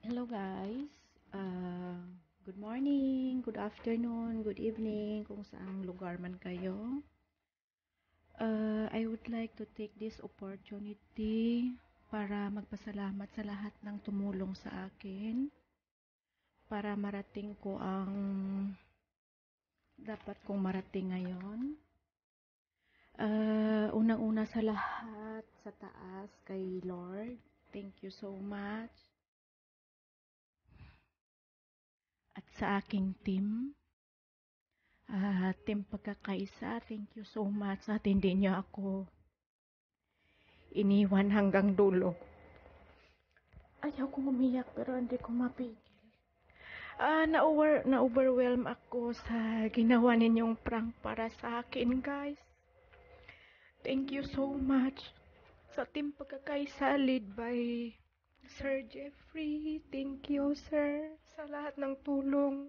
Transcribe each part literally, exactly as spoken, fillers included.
Hello guys, uh, good morning, good afternoon, good evening kung saang lugar man kayo. Uh, I would like to take this opportunity para magpasalamat sa lahat ng tumulong sa akin para marating ko ang dapat kong marating ngayon. Uh, unang-una sa lahat, sa taas kay Lord, thank you so much. At sa aking team, Ah, team pagkakaisa, thank you so much at hindi niyo ako iniwan hanggang dulo. Ayaw kong umiyak pero hindi ko mapigil. Ah, na-over, na-overwhelm ako sa ginawa ninyong prank para sa akin, guys. Thank you so much sa team pagkakaisa led by Sir Jeffrey. Thank you, sir, sa lahat ng tulong.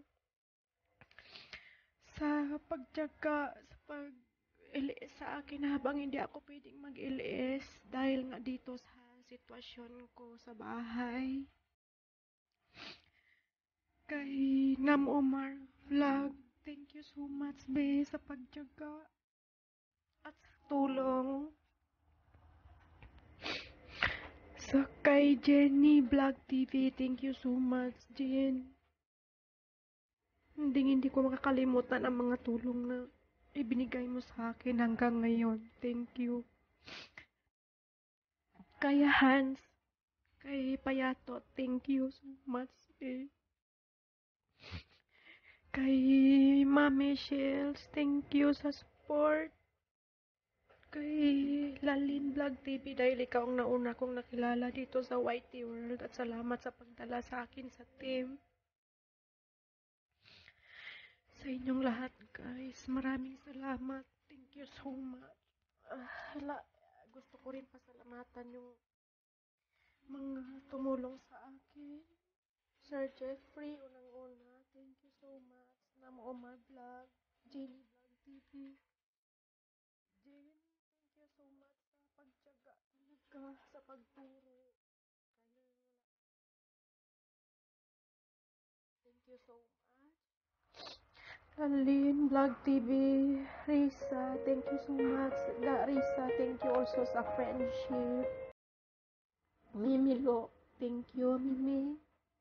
Sa pagtyaga, sa pag iliis sa akin habang hindi ako pwedeng mag-iliis dahil nga dito sa sitwasyon ko sa bahay. Kay Nam Omar Vlog, thank you so much be sa pagtyaga at sa tulong. Sa kay Jenny Vlog T V, thank you so much, Jen. Hindi hindi ko makakalimutan ang mga tulong na ibinigay mo sa akin hanggang ngayon. Thank you. Kaya Hans, kay Payato, thank you so much. Eh. Kay Mami Shells, thank you sa support. Kay Lalin Vlog T V dahil ikaw ang nauna kong nakilala dito sa Y T World at salamat sa pagdala sa akin sa team. Sa inyong lahat guys, maraming salamat. Thank you so much. Uh, hala, gusto ko rin pasalamatan yung mga tumulong sa akin. Sir Jeffrey, unang-una, thank you so much. Nam Omar Vlog, Jenny Vlog T V. Jen, thank you so much sa pagtyaga talaga sa pagturo. Thank you so much. Lalin Vlog T V, Risa, thank you so much. La Risa, thank you also sa friendship. Mimi Lo, thank you, Mimi.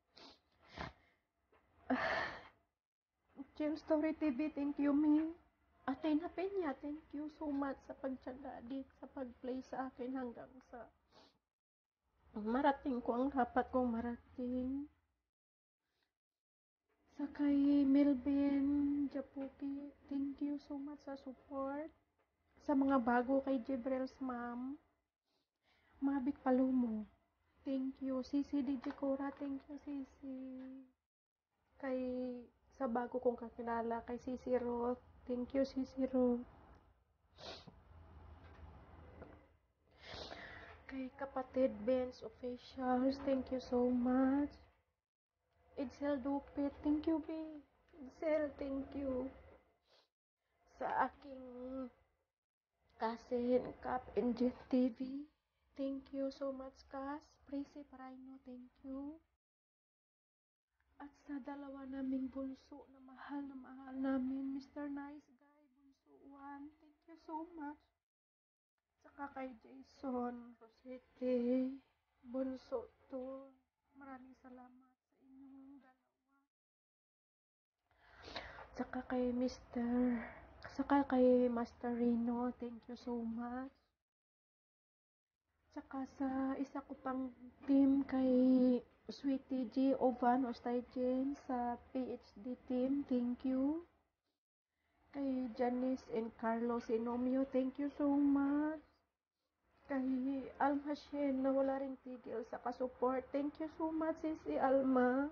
Chill Story T V, thank you, Mi. Athena Peña, thank you so much sa pagtyaga dit sa pag-play sa akin hanggang sa marating ko ang dapat kong marating. Sa kay Melvin Japuki, thank you so much sa support. Sa mga bago kay Jibrel's mom, Mabik Palumo, thank you. Sisi D J Cora, thank you, Sisi. Kay sa bago kong kakilala, kay Sisi Roth, thank you, Sisi Roth. Kay kapatid Benz Officials, thank you so much. Edsel Dupit, thank you, B. Edsel, thank you. Sa aking cousin, Cap Engine T V, thank you so much, Cas. Prissy Paraino, thank you. At sa dalawa naming bunso na mahal na mahal namin, Mister Nice Guy, bunso one, thank you so much. Saka kay Jason Rosete, bunso two, maraming salamat sa inyong dalawa. Saka kay Mister Saka kay Master Rino, thank you so much. Saka sa isa ko pang team kay Sweetie G Ovan Ostaijen sa P H D team, thank you. Kay Janice and Carlos Inomio, thank you so much. Kay Alma Shen na wala rin tigil sa kasupport, thank you so much, Sisi Alma.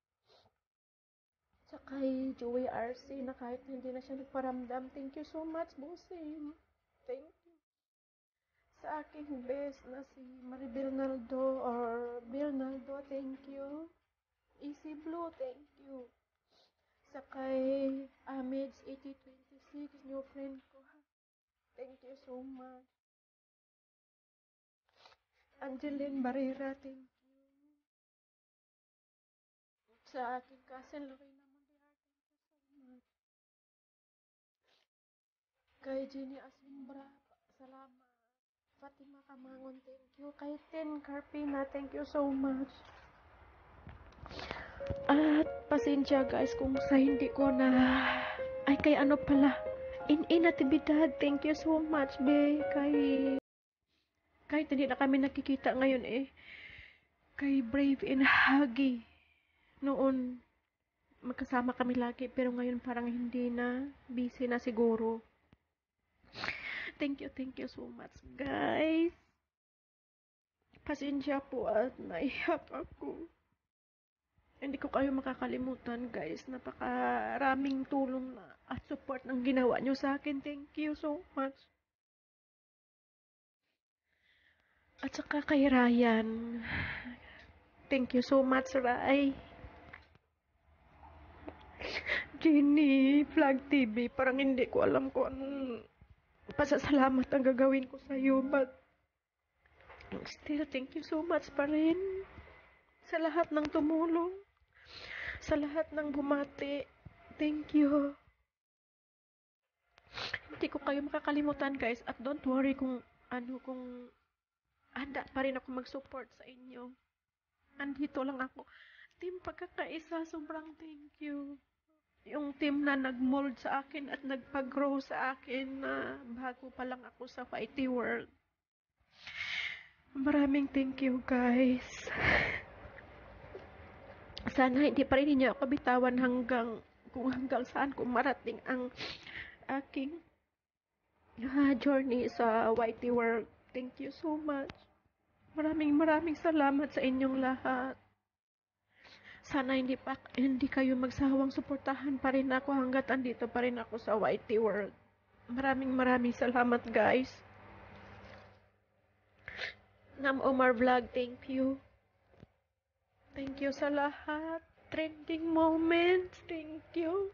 Sa kay Joey R C na kahit hindi na siya nagparamdam, thank you so much, bossing. Thank you. Sa aking best na si Maribel Naldo or Bill Naldo, thank you. Easy Blue, thank you. Sa kay Amids eighty twenty-six, new friend ko ha. Thank you so much. Angeline Barrera, thank you. Sa aking cousin, Lorena Mondiar, thank you so much. Kay Jenny Asimbra, salamat. Fatima Kamangon, thank you. Kay Ten Carpina, thank you so much. At pasensya guys kung sa hindi ko na... Ay, kay ano pala. In Inatibidad, thank you so much, be. Kay... Kahit hindi na kami nakikita ngayon eh. Kay Brave and Huggy. Noon, magkasama kami lagi. Pero ngayon parang hindi na. Busy na siguro. Thank you, thank you so much, guys. Pasensya po at naihap ako. Hindi ko kayo makakalimutan, guys. Napakaraming tulong na at support ng ginawa nyo sa akin. Thank you so much. At saka kay Ryan. Thank you so much, Ray. Jenny, Vlog T V. Parang hindi ko alam kung anong pasasalamat ang gagawin ko sa iyo. But still, thank you so much pa rin. Sa lahat ng tumulong. Sa lahat ng bumati. Thank you. Hindi ko kayo makakalimutan, guys. At don't worry kung ano, kung handa pa rin ako mag-support sa inyo. Andito lang ako. Team Pagkakaisa, sobrang thank you. Yung team na nag-mold sa akin at nagpag-grow sa akin na bago pa lang ako sa Fighty World. Maraming thank you, guys. Sana hindi pa rin niyo ako bitawan hanggang kung hanggang saan ko marating ang aking uh, journey sa Whitey World. Thank you so much. Maraming maraming salamat sa inyong lahat. Sana hindi pa hindi kayo magsawang suportahan pa rin ako hanggat andito pa rin ako sa Whitey World. Maraming maraming salamat, guys. Nam Omar Vlog, thank you. Thank you sa lahat. Trending moments, thank you.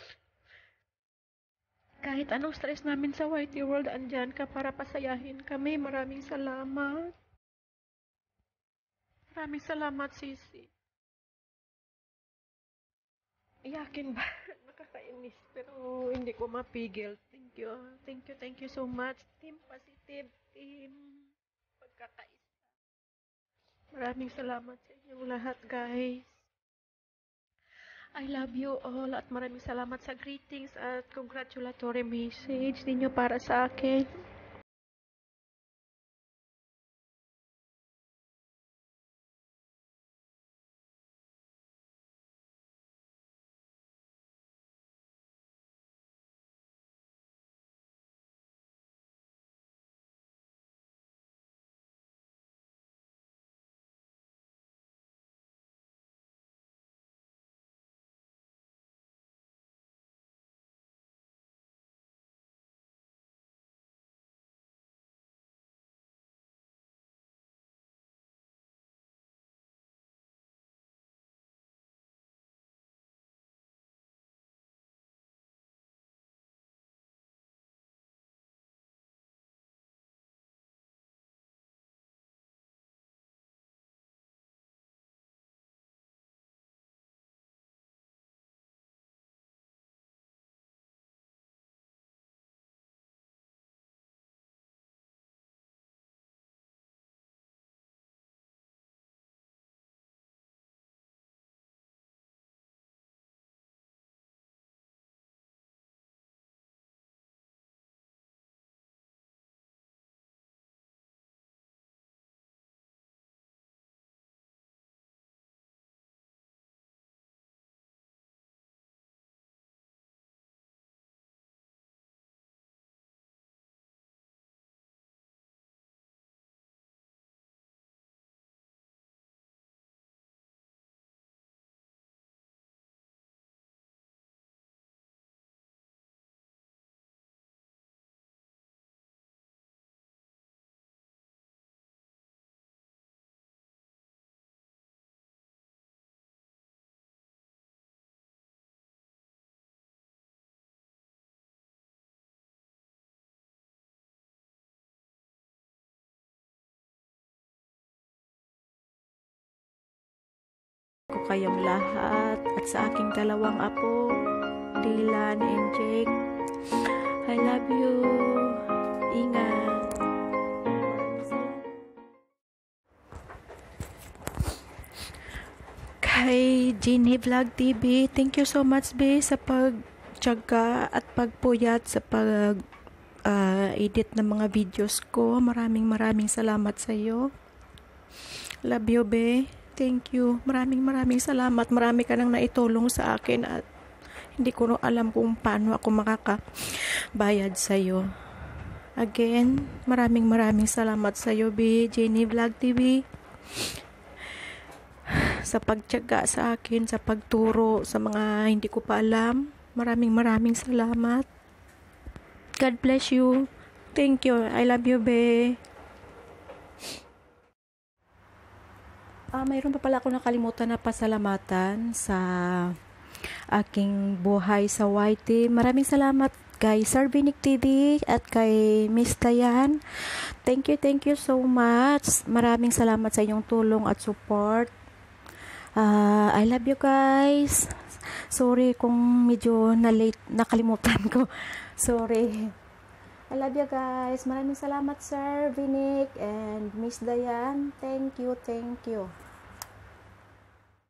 Kahit anong stress namin sa Whitey World, andyan ka para pasayahin kami. Maraming salamat. Maraming salamat, Sisi. Iyakin ba? Nakakainis. Pero hindi ko mapigil. Thank you. Thank you, thank you so much. Team Positive. Team Pagkakaisa. Maraming salamat sa inyong lahat, guys. I love you all at maraming salamat sa greetings at congratulatory message ninyo para sa akin. kayong lahat at sa aking dalawang apo, Dylan and Jake. I love you. Ingat. Kay Jeannie Vlog T V, thank you so much be sa pagtyaga at pagpuyat sa pag uh, edit ng mga videos ko. Maraming maraming salamat sa iyo. Love you be. Thank you. Maraming maraming salamat. Marami ka nang naitulong sa akin at hindi ko alam kung paano ako makakabayad sa iyo. Again, maraming maraming salamat sa iyo be, Jeannie Vlog T V. Sa pagtiyaga sa akin, sa pagturo sa mga hindi ko pa alam. Maraming maraming salamat. God bless you. Thank you. I love you, be. Ah, mayroon pa pala ako nakalimutan na pasalamatan sa aking buhay sa Y T. Maraming salamat kay Sir Vinic T V at kay Miss Tayan. Thank you, thank you so much. Maraming salamat sa inyong tulong at support. Uh, I love you guys. Sorry kung medyo na-late, nakalimutan ko. Sorry. I love you guys. Maraming salamat Sir Vinic and Miss Dayan. Thank you, thank you.